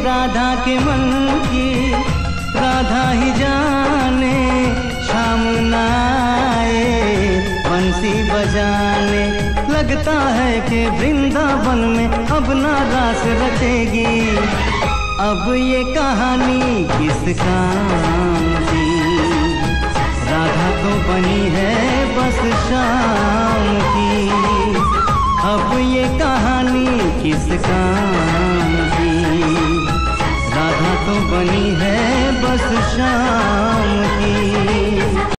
राधा के मन की राधा ही जाने, शाम न आए बंसी बजाने। लगता है कि वृंदावन में अब ना रास रचेगी, अब ये कहानी किस काम की। राधा तो बनी है बस शाम की, अब ये कहानी किस काम की। राधा तो बनी है बस शाम